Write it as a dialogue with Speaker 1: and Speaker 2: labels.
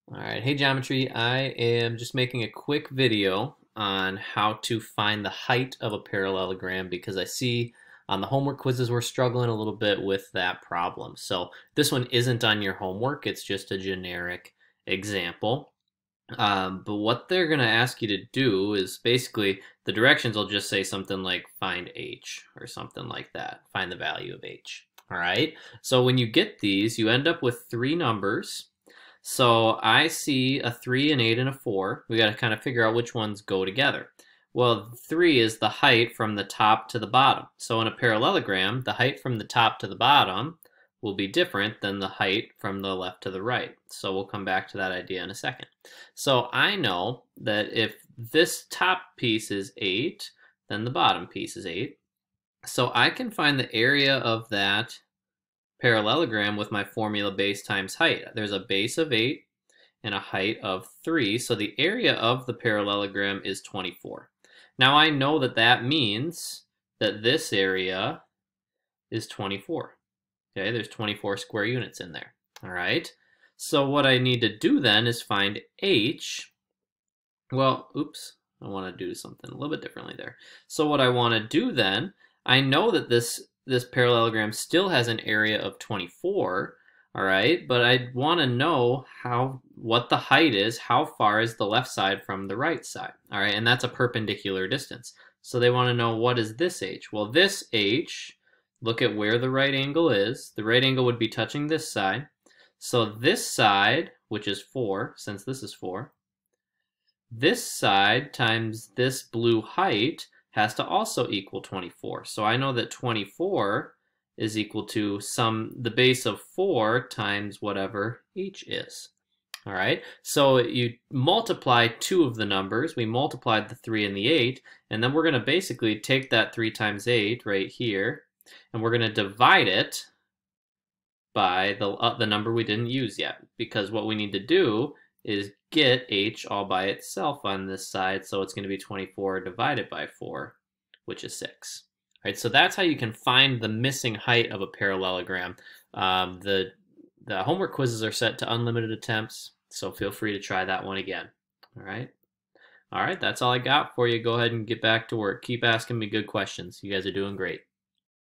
Speaker 1: All right, hey Geometry, I am just making a quick video on how to find the height of a parallelogram because I see on the homework quizzes we're struggling a little bit with that problem. So this one isn't on your homework, it's just a generic example. But what they're going to ask you to do is basically the directions will just say something like find h or something like that, find the value of h. All right, so when you get these, you end up with three numbers. So I see a 3, an 8, and a 4. We got to kind of figure out which ones go together. Well, 3 is the height from the top to the bottom. So in a parallelogram, the height from the top to the bottom will be different than the height from the left to the right. So we'll come back to that idea in a second. So I know that if this top piece is 8, then the bottom piece is 8. So I can find the area of that parallelogram with my formula base times height. There's a base of 8 and a height of 3, so the area of the parallelogram is 24. Now I know that that means that this area is 24. Okay, there's 24 square units in there. All right, so what I need to do then is find h. Well, oops, I want to do something a little bit differently there. So what I want to do then, I know that this parallelogram still has an area of 24, all right, but I want to know what the height is, how far is the left side from the right side, all right, and that's a perpendicular distance. So they want to know, what is this h? Well, this h, look at where the right angle is. The right angle would be touching this side. So this side, which is 4, since this is 4, this side times this blue height has to also equal 24. So I know that 24 is equal to the base of 4 times whatever h is. All right, so you multiply two of the numbers. We multiplied the 3 and the 8, and then we're going to basically take that 3 times 8 right here, and we're going to divide it by the number we didn't use yet, because what we need to do is get h all by itself on this side, so it's going to be 24 divided by 4, which is 6. All right, so that's how you can find the missing height of a parallelogram. The homework quizzes are set to unlimited attempts, so feel free to try that one again. All right, that's all I got for you. Go ahead and get back to work. Keep asking me good questions. You guys are doing great.